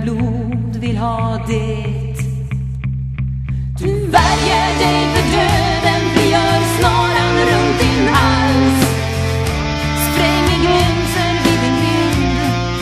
blod vill ha det. Du värjer dig för döden, frigör snaran runt din hals, spränger gränser vid din grind.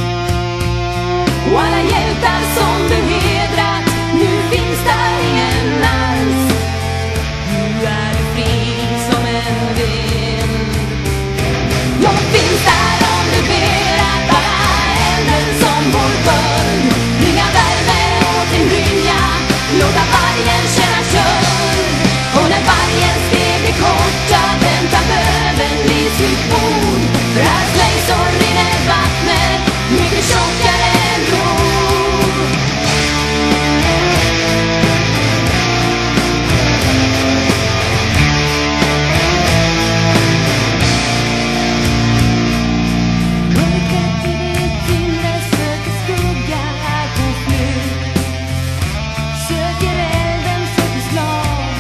Och alla hjältar som du hedrat, nu finns där ingen alls. Nu är du fri som en vind. Jag finns där om du ber att bara elden som vår böld, bringa värme åt din brynja, låta vargen känna köld. Och när vargens steg blir korta, vänta böven vid sitt bord. För här mig så rinner vattnet mycket tjockare än blod. Mörkret i ditt inre söker skugga här på flykt, söker elden, söker slag.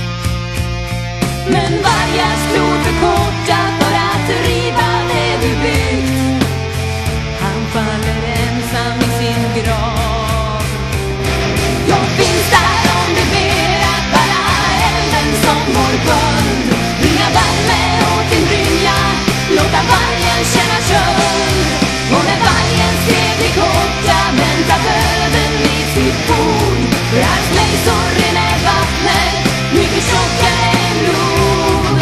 Men vargars klor för korta för att riva det du byggt. Han faller ensam i sin grav. Jag finns där om du ber att bara elden som vår böld, bringa värme åt din brynja, låta vargen känna köld. Och när vargens steg blir korta, vänta böven vid sitt bord. För hans mig så rinner vattnet mycket tjockare än blod.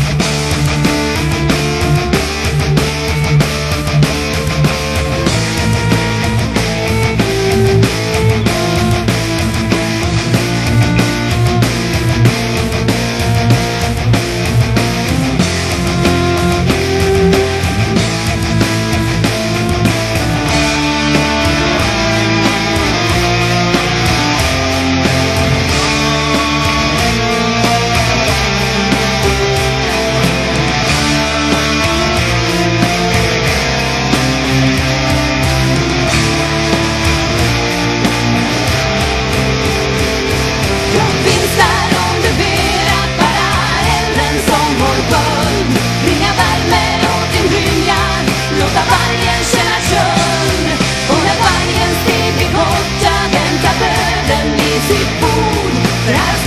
Jag finns där om du ber att bara elden som vår böld, bringa värme åt din brynja, låta vargen känna köld. Och när vargens steg blir korta, vänta böven vid sitt bord. För här